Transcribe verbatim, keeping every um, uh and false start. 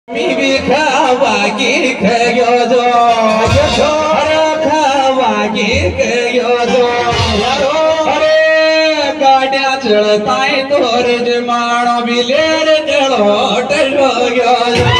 मी खावागी खयो जो अरे खावागी खयो जो अरे गाड्या चढ़ताई तोर जमानो बिलेर चढ़ो टलो यो